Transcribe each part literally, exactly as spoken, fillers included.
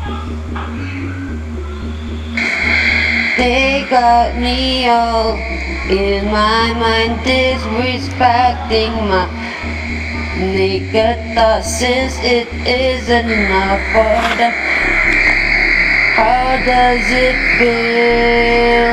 They got me all in my mind, disrespecting my naked thoughts, since it isn't enough for them. How does it feel?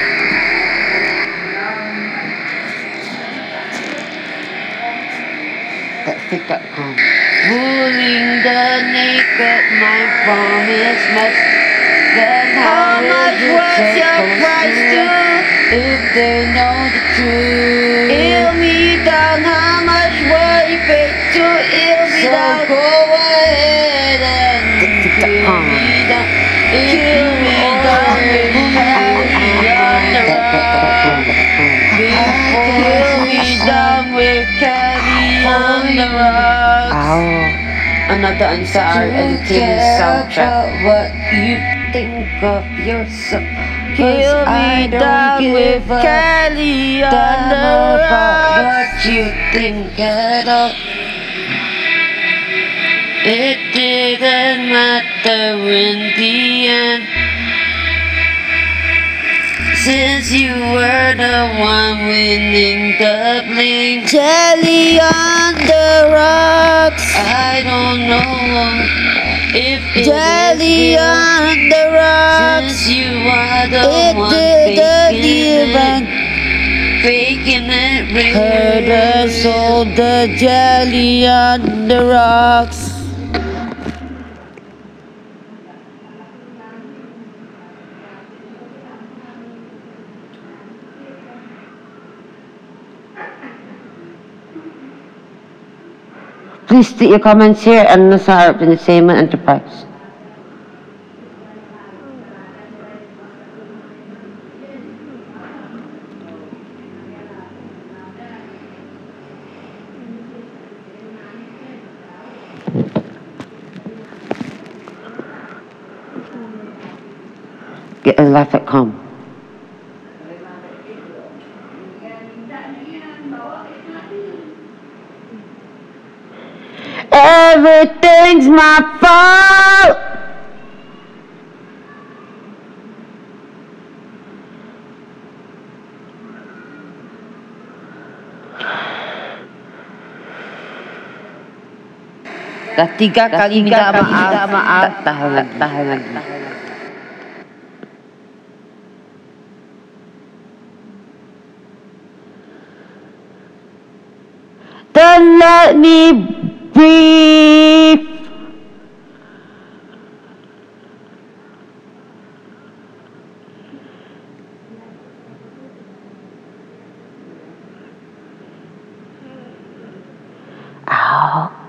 That's it dot com. Ruling the naked mind from its mess. Then how, how much was your price to? If they know the truth, ill me down. How much were you paid to ill me so down? So go ahead and kill me down. Kill me down with candy on the rock. Kill me down with candy on the rocks. Another anisa entertainment soundtrack. What you think of yourself? Kill me down with Kelly on the rocks. What you think at all? It didn't matter in the end, since you were the one winning the blame. Jelly on the rocks. I don't know if it Jelly is on the rocks. Since you are the it one faking it, faking it real. Heard us sold the jelly on the rocks. Please state your comments here and the Arip Entertainment Enterprise. Get a life dot com. Everything's my fault. Dah tiga kali minta maaf, tak tahan lagi, tahan lagi. Don't let me breathe. Ow.